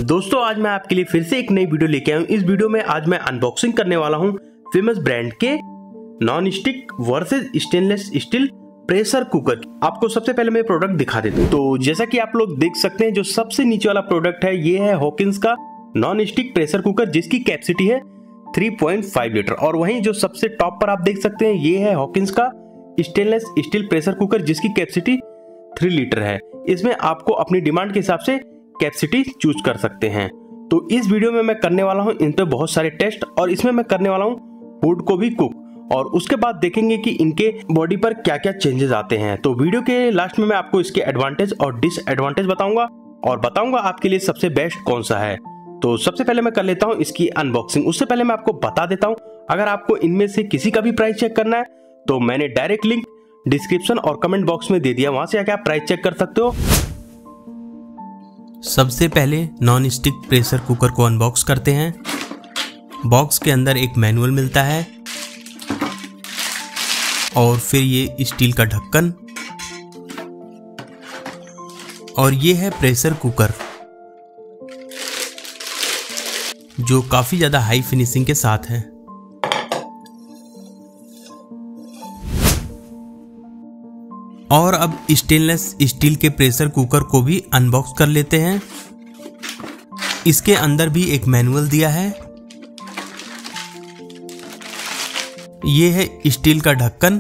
दोस्तों आज मैं आपके लिए फिर से एक नई वीडियो लेके आया हूँ। इस वीडियो में आज मैं अनबॉक्सिंग करने वाला हूँ फेमस ब्रांड के non stick versus stainless steel pressure cooker. आपको सबसे पहले मैं प्रोडक्ट दिखा देता हूँ। तो जैसा कि आप लोग देख सकते हैं, जो सबसे नीचे वाला प्रोडक्ट है ये है हॉकिंस का नॉन स्टिक प्रेशर कुकर, जिसकी कैपेसिटी है 3.5 लीटर। और वहीं जो सबसे टॉप पर आप देख सकते हैं ये है हॉकिंस का स्टेनलेस स्टील प्रेशर कुकर, जिसकी कैपेसिटी 3 लीटर है। इसमें आपको अपनी डिमांड के हिसाब से कैपेसिटी चूज कर सकते हैं। तो इस वीडियो में मैं करने वाला हूं इन पे बहुत सारे टेस्ट, और इसमें मैं करने वाला हूं फूड को भी कुक, और उसके बाद देखेंगे कि इनके बॉडी पर क्या क्या चेंजेस आते हैं। तो वीडियो के लास्ट में मैं आपको इसके एडवांटेज और डिसएडवांटेज बताऊंगा, और बताऊंगा आपके लिए सबसे बेस्ट कौन सा है। तो सबसे पहले मैं कर लेता हूं इसकी अनबॉक्सिंग। उससे पहले मैं आपको बता देता हूं, अगर आपको इनमें से किसी का भी प्राइस चेक करना है तो मैंने डायरेक्ट लिंक डिस्क्रिप्शन और कमेंट बॉक्स में दे दिया, वहां से आके आप प्राइस चेक कर सकते हो। सबसे पहले नॉन स्टिक प्रेशर कुकर को अनबॉक्स करते हैं। बॉक्स के अंदर एक मैनुअल मिलता है और फिर ये स्टील का ढक्कन, और ये है प्रेशर कुकर जो काफी ज्यादा हाई फिनिशिंग के साथ है। और अब स्टेनलेस स्टील के प्रेशर कुकर को भी अनबॉक्स कर लेते हैं। इसके अंदर भी एक मैनुअल दिया है। ये है स्टील का ढक्कन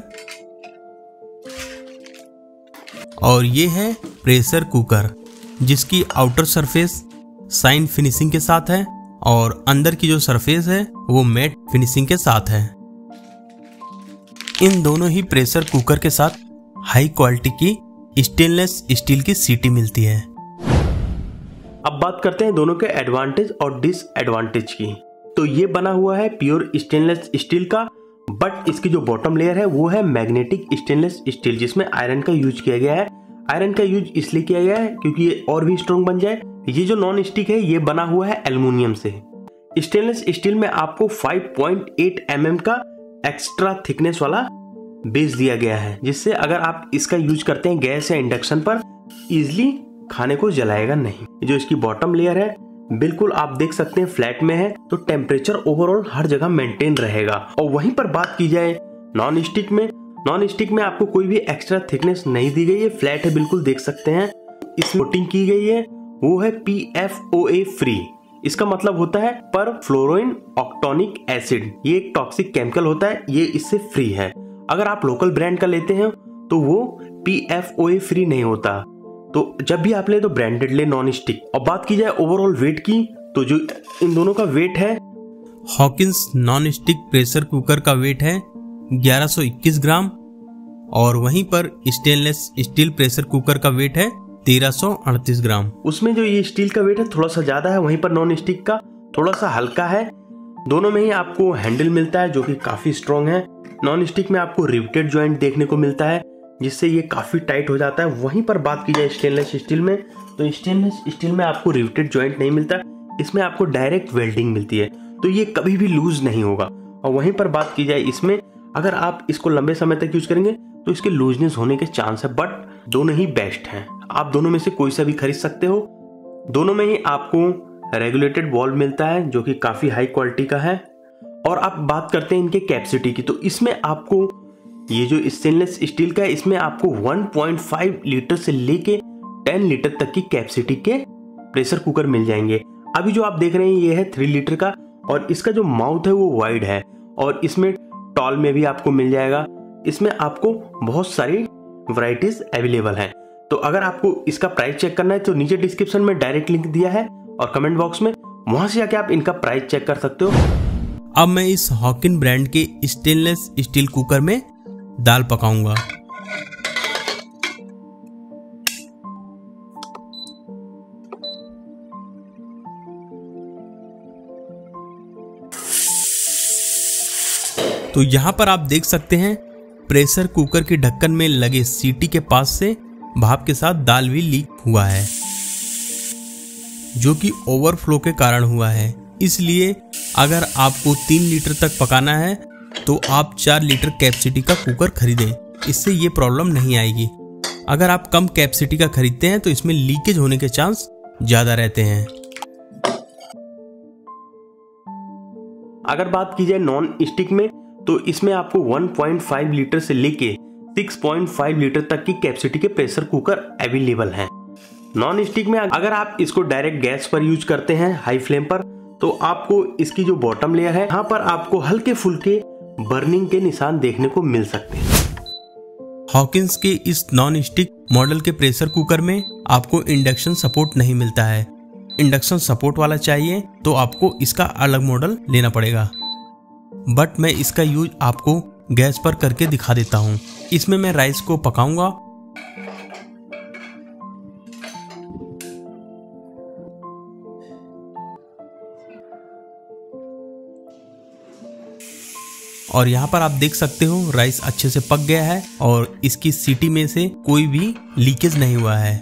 और ये है प्रेशर कुकर, जिसकी आउटर सरफेस शाइन फिनिशिंग के साथ है और अंदर की जो सरफेस है वो मैट फिनिशिंग के साथ है। इन दोनों ही प्रेशर कुकर के साथ हाई क्वालिटी की स्टेनलेस स्टील की सीटी मिलती है। अब बात करते हैं दोनों के एडवांटेज और डिसएडवांटेज की। तो ये बना हुआ है प्योर स्टेनलेस स्टील का, बट इसकी जो बॉटम लेयर है वो है मैग्नेटिक स्टेनलेस स्टील, जिसमें आयरन का यूज किया गया है। आयरन का यूज इसलिए किया गया है क्योंकि ये और भी स्ट्रॉन्ग बन जाए। ये जो नॉन स्टिक है ये बना हुआ है एल्युमिनियम से। स्टेनलेस स्टील में आपको 5.8 mm का एक्स्ट्रा थिकनेस वाला बेस दिया गया है, जिससे अगर आप इसका यूज करते हैं गैस या इंडक्शन पर, इजिली खाने को जलाएगा नहीं। जो इसकी बॉटम लेयर है बिल्कुल आप देख सकते हैं फ्लैट में है, तो टेम्परेचर ओवरऑल हर जगह मेंटेन रहेगा। और वहीं पर बात की जाए नॉन स्टिक में आपको कोई भी एक्स्ट्रा थिकनेस नहीं दी गई है, फ्लैट है बिल्कुल देख सकते हैं। इसमें कोटिंग की गई है वो है PFOA फ्री। इसका मतलब होता है पर फ्लोरोइन ऑक्टोनिक एसिड। ये एक टॉक्सिक केमिकल होता है, ये इससे फ्री है। अगर आप लोकल ब्रांड का लेते हैं तो वो PFOA फ्री नहीं होता। तो जब भी आप ले तो ब्रांडेड ले नॉन स्टिक। और बात की जाए ओवरऑल वेट की, तो जो इन दोनों का वेट है, Hawkins non stick pressure cooker का वेट है 1121 ग्राम, और वहीं पर स्टेनलेस स्टील प्रेशर कुकर का वेट है 1338 ग्राम। उसमें जो ये स्टील का वेट है थोड़ा सा ज्यादा है, वहीं पर नॉन स्टिक का थोड़ा सा हल्का है। दोनों में ही आपको हैंडल मिलता है जो कि काफी स्ट्रॉन्ग है। नॉन स्टिक में आपको रिवेटेड जॉइंट देखने को मिलता है, जिससे ये काफी टाइट हो जाता है। वहीं पर बात की जाए स्टेनलेस स्टील में, तो स्टेनलेस स्टील में आपको रिवेटेड जॉइंट नहीं मिलता, इसमें आपको डायरेक्ट वेल्डिंग मिलती है, तो ये कभी भी लूज नहीं होगा। और वहीं पर बात की जाए इसमें, अगर आप इसको लंबे समय तक यूज करेंगे तो इसके लूजनेस होने के चांस है, बट दोनों ही बेस्ट हैं। आप दोनों में से कोई सा भी खरीद सकते हो। दोनों में ही आपको रेगुलेटेड वाल्व मिलता है जो कि काफी हाई क्वालिटी का है। और आप बात करते हैं इनके कैपेसिटी की, तो इसमें आपको ये जो स्टेनलेस स्टील का है, इसमें आपको 1.5 लीटर से लेके 10 लीटर तक की कैपेसिटी के प्रेशर कुकर मिल जाएंगे। अभी जो आप देख रहे हैं ये है 3 लीटर का, और इसका जो माउथ है वो वाइड है, और इसमें टॉल में भी आपको मिल जाएगा। इसमें आपको बहुत सारी वैरायटीज अवेलेबल हैं। तो अगर आपको इसका प्राइस चेक करना है तो नीचे डिस्क्रिप्शन में डायरेक्ट लिंक दिया है और कमेंट बॉक्स में, वहां से जाके आप इनका प्राइस चेक कर सकते हो। अब मैं इस हॉकिन ब्रांड के स्टेनलेस स्टील कुकर में दाल पकाऊंगा। तो यहां पर आप देख सकते हैं प्रेशर कुकर के ढक्कन में लगे सीटी के पास से भाप के साथ दाल भी लीक हुआ है, जो कि ओवरफ्लो के कारण हुआ है। इसलिए अगर आपको 3 लीटर तक पकाना है तो आप 4 लीटर कैपेसिटी का कुकर खरीदें, इससे ये प्रॉब्लम नहीं आएगी। अगर आप कम कैपेसिटी का खरीदते हैं तो इसमें लीकेज होने के चांस ज्यादा रहते हैं। अगर बात की जाए नॉन स्टिक में तो इसमें आपको 1.5 लीटर से लेके 6.5 लीटर तक की कैपेसिटी के प्रेशर कुकर अवेलेबल हैं। नॉन स्टिक में अगर आप इसको डायरेक्ट गैस पर यूज करते हैं हाई फ्लेम पर, तो आपको इसकी जो बॉटम लेयर है यहाँ पर आपको हल्के फुल्के बर्निंग के निशान देखने को मिल सकते हैं। हॉकिंस के इस नॉन स्टिक मॉडल के प्रेशर कुकर में आपको इंडक्शन सपोर्ट नहीं मिलता है। इंडक्शन सपोर्ट वाला चाहिए तो आपको इसका अलग मॉडल लेना पड़ेगा, बट मैं इसका यूज आपको गैस पर करके दिखा देता हूँ। इसमें मैं राइस को पकाऊंगा और यहाँ पर आप देख सकते हो राइस अच्छे से पक गया है और इसकी सीटी में से कोई भी लीकेज नहीं हुआ है।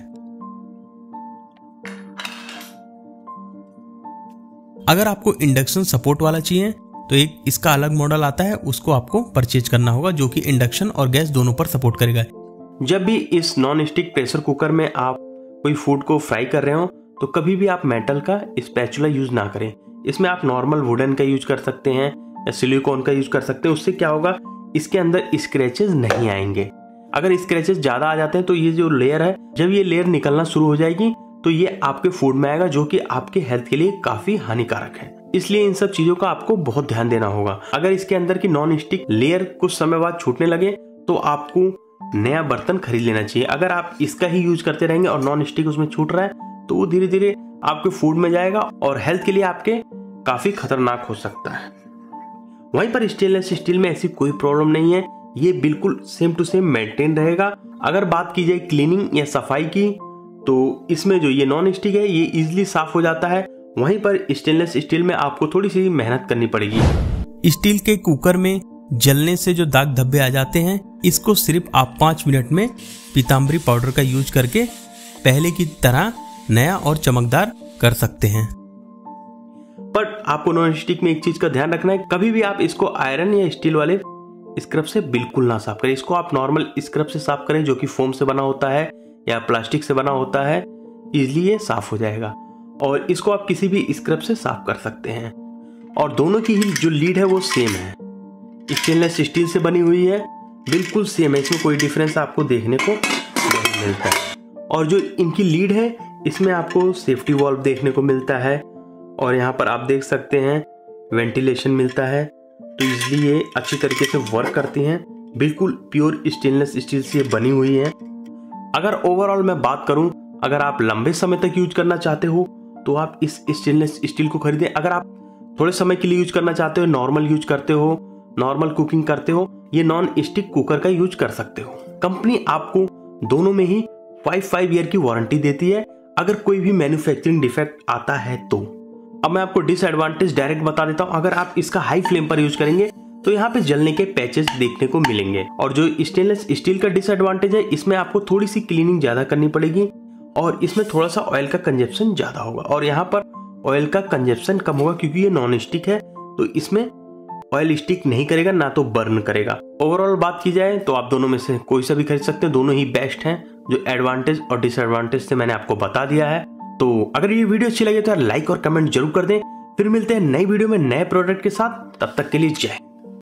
अगर आपको इंडक्शन सपोर्ट वाला चाहिए तो एक इसका अलग मॉडल आता है, उसको आपको परचेज करना होगा, जो कि इंडक्शन और गैस दोनों पर सपोर्ट करेगा। जब भी इस नॉन स्टिक प्रेशर कुकर में आप कोई फूड को फ्राई कर रहे हो तो कभी भी आप मेटल का स्पैचुला यूज ना करें। इसमें आप नॉर्मल वुडन का यूज कर सकते हैं या सिलिकॉन का यूज कर सकते हैं। उससे क्या होगा, इसके अंदर स्क्रैचेस नहीं आएंगे। अगर स्क्रैचेस ज्यादा आ जाते हैं तो ये जो लेयर है, जब ये लेयर निकलना शुरू हो जाएगी तो ये आपके फूड में आएगा, जो कि आपके हेल्थ के लिए काफी हानिकारक है। इसलिए इन सब चीजों का आपको बहुत ध्यान देना होगा। अगर इसके अंदर की नॉन स्टिक लेयर कुछ समय बाद छूटने लगे तो आपको नया बर्तन खरीद लेना चाहिए। अगर आप इसका ही यूज करते रहेंगे और नॉन स्टिक उसमें छूट रहा है तो वो धीरे धीरे आपके फूड में जाएगा और हेल्थ के लिए आपके काफी खतरनाक हो सकता है। वहीं पर स्टेनलेस स्टील में ऐसी कोई प्रॉब्लम नहीं है, ये बिल्कुल सेम टू सेम मेंटेन रहेगा। अगर बात की जाए क्लीनिंग या सफाई की तो इसमें जो ये नॉन स्टिक है ये इजीली साफ हो जाता है। वहीं पर स्टेनलेस स्टील में आपको थोड़ी सी मेहनत करनी पड़ेगी। स्टील के कुकर में जलने से जो दाग धब्बे आ जाते हैं, इसको सिर्फ आप 5 मिनट में पीतांबरी पाउडर का यूज करके पहले की तरह नया और चमकदार कर सकते हैं। पर आपको नॉन स्टिक में एक चीज का ध्यान रखना है, कभी भी आप इसको आयरन या स्टील वाले स्क्रब से बिल्कुल ना साफ करें। इसको आप नॉर्मल स्क्रब से साफ करें, जो कि फोम से बना होता है या प्लास्टिक से बना होता है। इजीली ये साफ हो जाएगा और इसको आप किसी भी स्क्रब से साफ कर सकते हैं। और दोनों की ही जो लीड है वो सेम है, स्टेनलेस स्टील से बनी हुई है, बिल्कुल सेम है। इसमें कोई डिफरेंस आपको देखने को नहीं मिलता है। और जो इनकी लीड है इसमें आपको सेफ्टी वॉल्व देखने को मिलता है और यहाँ पर आप देख सकते हैं वेंटिलेशन मिलता है, तो इसलिए ये अच्छी तरीके से वर्क करती हैं। बिल्कुल प्योर स्टेनलेस स्टील से बनी हुई है। अगर ओवरऑल मैं बात करूं, अगर आप लंबे समय तक यूज करना चाहते हो तो आप इस स्टेनलेस स्टील को खरीदें। अगर आप थोड़े समय के लिए यूज करना चाहते हो, नॉर्मल यूज करते हो, नॉर्मल कुकिंग करते हो, ये नॉन स्टिक कुकर का यूज कर सकते हो। कंपनी आपको दोनों में ही 5 ईयर की वारंटी देती है अगर कोई भी मैन्युफैक्चरिंग डिफेक्ट आता है तो। अब मैं आपको डिसएडवांटेज डायरेक्ट बता देता हूं। अगर आप इसका हाई फ्लेम पर यूज करेंगे तो यहाँ पे जलने के पैचेस देखने को मिलेंगे। और जो स्टेनलेस स्टील का डिसएडवांटेज है, इसमें आपको थोड़ी सी क्लीनिंग ज्यादा करनी पड़ेगी और इसमें थोड़ा सा ऑयल का कंजप्शन ज्यादा होगा। और यहाँ पर ऑयल का कंजप्शन कम होगा क्योंकि ये नॉन स्टिक है, तो इसमें ऑयल स्टिक नहीं करेगा, ना तो बर्न करेगा। ओवरऑल बात की जाए तो आप दोनों में से कोई सा भी खरीद सकते हैं, दोनों ही बेस्ट हैं। जो एडवांटेज और डिसएडवांटेज से मैंने आपको बता दिया है। तो अगर ये वीडियो अच्छी लगे तो यार लाइक और कमेंट जरूर कर दें। फिर मिलते हैं नई वीडियो में नए प्रोडक्ट के साथ, तब तक के लिए जय।